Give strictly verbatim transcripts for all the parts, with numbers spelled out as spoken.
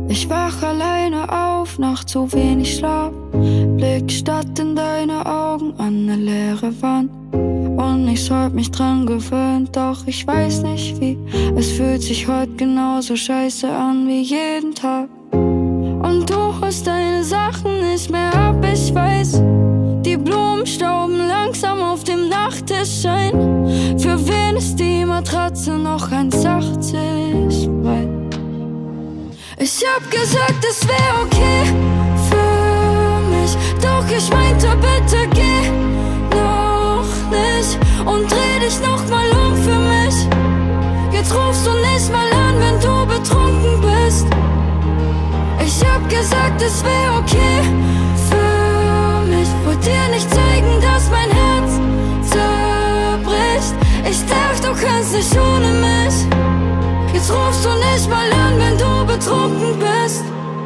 Ich wach alleine auf nach zu wenig Schlaf, blick statt in deine Augen an ne leere Wand. Und ich hab mich dran gewöhnt, doch ich weiß nicht wie. Es fühlt sich heute genauso scheiße an wie jeden Tag. Und du holst deine Sachen nicht mehr ab, ich weiß. Die Blumen stauben langsam auf dem Nachttisch ein. Für wen ist die Matratze noch eins achtzig breit? Ich hab gesagt, es wär okay für mich, doch ich meinte, bitte geh noch nicht und dreh dich noch mal um für mich. Jetzt rufst du nicht mal an, wenn du betrunken bist. Ich hab gesagt, es wär okay für mich, wollt dir nicht zeigen, dass mein Herz zerbricht. Ich dachte, du kannst nicht ohne mich. Jetzt rufst du nicht mal an, wenn du betrunken bist.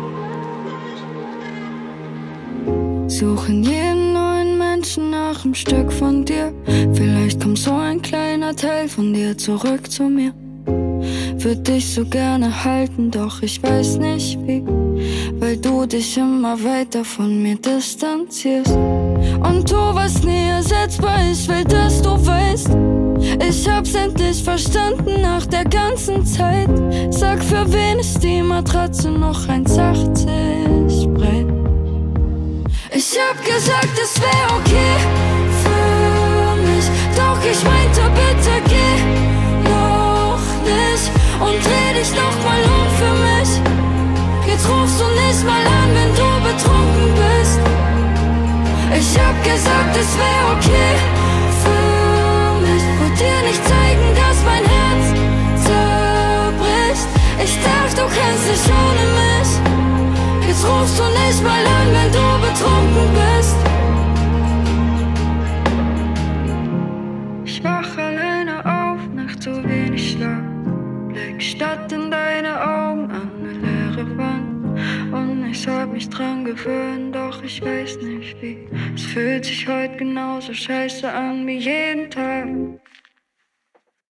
Suchen jeden neuen Menschen nach einem Stück von dir. Vielleicht kommt so ein kleiner Teil von dir zurück zu mir. Würd dich so gerne halten, doch ich weiß nicht wie, weil du dich immer weiter von mir distanzierst. Und du warst nie ersetzbar, ich will, dass du weißt. Ich hab's endlich verstanden nach der ganzen Zeit. Sag, für wen ist die Matratze noch eins achtzig breit? Ich hab gesagt, es wär okay für mich, doch ich meinte, bitte geh noch nicht und dreh dich noch mal um für mich. Jetzt rufst du nicht mal an, wenn du betrunken bist. Ich hab gesagt, es wär okay für mich, wollt dir nicht zeigen, dass mein Herz zerbricht. Ich dachte, du kannst nicht ohne mich. Jetzt rufst du nicht mal an, wenn du betrunken bist. Ich wach alleine auf nach zu wenig Schlaf, blick statt in deine Augen an ne leere Wand. Und ich hab mich dran gewöhnt, doch ich weiß nicht wie. Es fühlt sich heute genauso scheiße an wie jeden Tag.